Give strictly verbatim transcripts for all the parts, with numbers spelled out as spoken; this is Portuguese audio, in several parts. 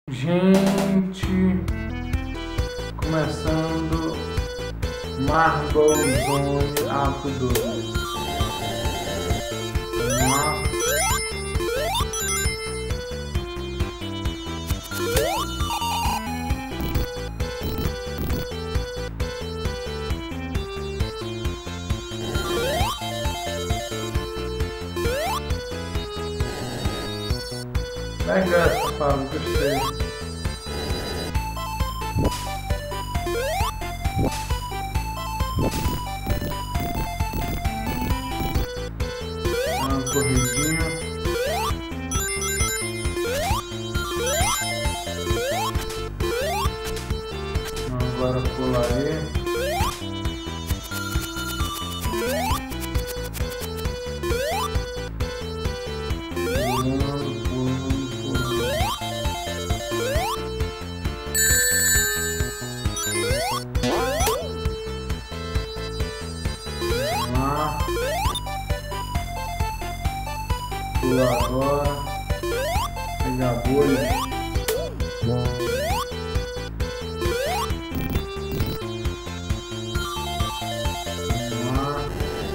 Gente, começando Marble Zone Ato dois. Vamos lá. Legal essa fase, gostei. Uma corridinha. Agora pula aí. Pular agora, pegar a bolha. Vamos lá.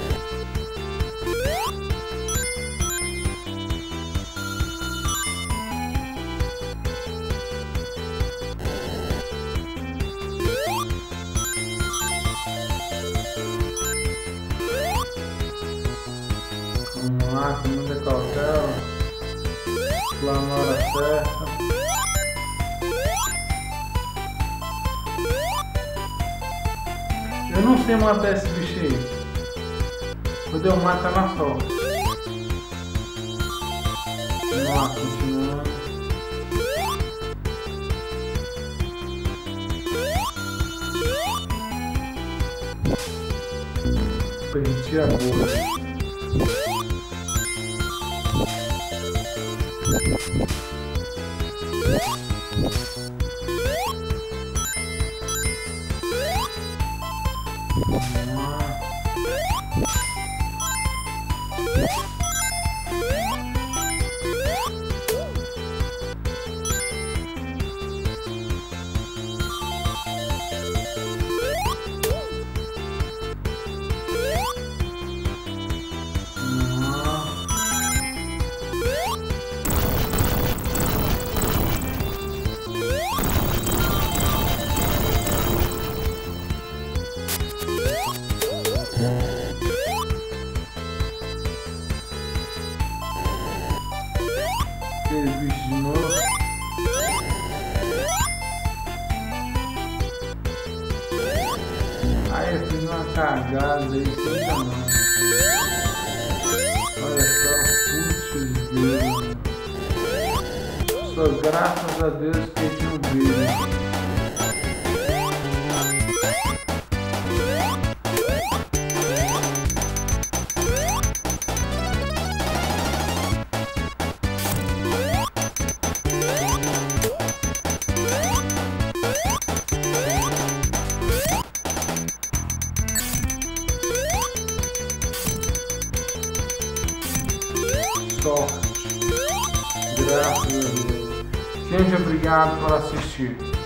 Vamos lá, com muita cautela, lá na hora certa. Eu não sei matar esse bicho aí. Quando eu mato é na sorte. Vamos lá, continuando. Perdi a boa. Aquele bicho de novo. Aí eu fiz uma cagada aí sem tamanho. Olha só, putz grilo. Só graças a Deus que eu tinha um grilo. Sorte. Graças a Deus. Gente, obrigado por assistir.